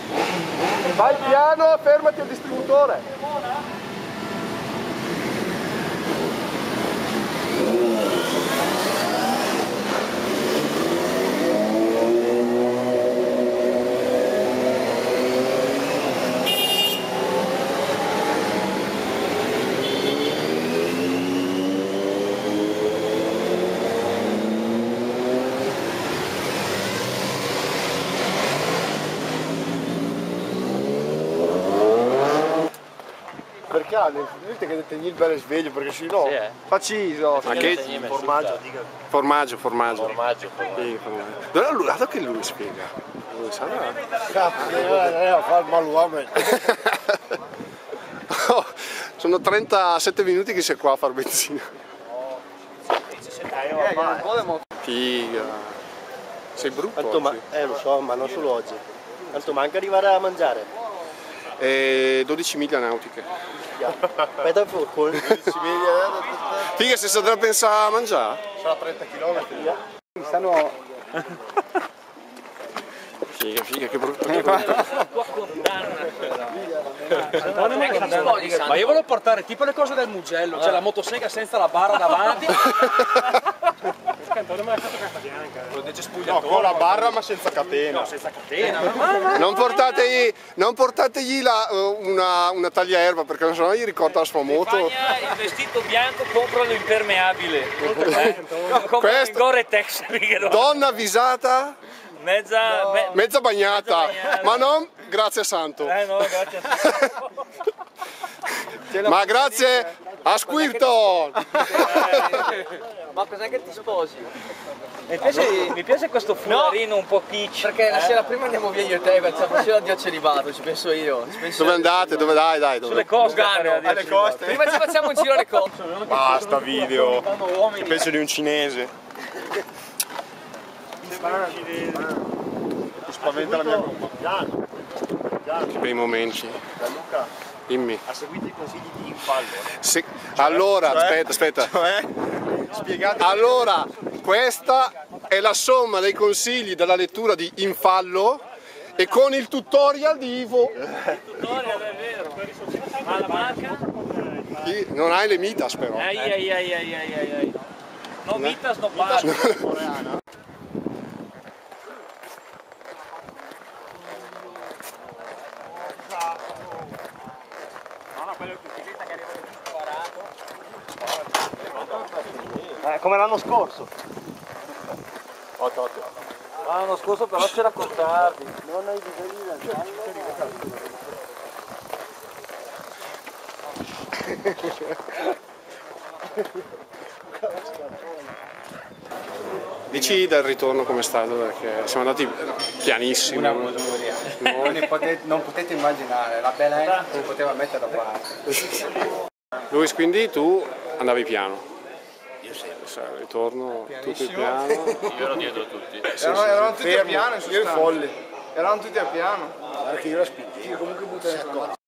Vai piano, fermati al distributore. Perché dite che tenere il bello sveglio perché se no faciso. Ma che formaggio, dica. Formaggio. Sì, formaggio. Guarda che lui spiega. Lui sa. Cazzo, a fare il maluame. Sono 37 minuti che sei qua a far benzina. Figa. Sei brutto oggi. Lo so, ma non solo oggi. Tanto manca arrivare a mangiare. 12 miglia nautiche. Aspetta un po'. 12 miglia. Figa, se state a pensare a mangiare? Sarà 30 km. Mi stanno... Figa, che brutto. Ma io volevo portare tipo le cose del Mugello, cioè la motosega senza la barra davanti. Antonio mi ha fatto carta bianca. Lo dice spogliatore. No, con la barra ma senza catena. No, senza catena. Non portategli una tagliaerba perché sennò gli ricorda la sua moto. Il vestito bianco, compralo impermeabile. Questa Gore-Tex. donna avvisata, mezza bagnata, ma non grazie a santo. No, grazie a Ma grazie a Squirton. Ma cos'è che ti sposi? Mi piace questo fularino un po' kitsch. Perché la sera prima andiamo via io e te, facciamo addio a celibato, ci penso io. Dove andate? Dove dai? Dove? Sulle coste. Alle coste. Prima ci facciamo un giro alle coste. Basta video. Che penso di un cinese. Mi spaventa la mia gomma. Che bei momenti. Dimmi. Ha seguito i consigli di Infallo. Allora, aspetta. Spiegate. Allora, questa è la somma dei consigli della lettura di Infallo e con il tutorial di Ivo. Tutorial, è vero. Ma la marca? Non hai le mitas però. Ai. No mitas, no pasta. Coreana. Come l'anno scorso. L'anno scorso però c'era con tardi. Non hai bisogno di Dici del ritorno com'è stato perché siamo andati pianissimo. Una goduria. Non potete immaginare, la bella non poteva mettere da parte. Luis, quindi tu andavi piano? Io sì. Il ritorno tutti piano. Io ero dietro tutti. Erano tutti a piano, io folli. Erano tutti a piano. Guarda che io la spingevo. Comunque buttare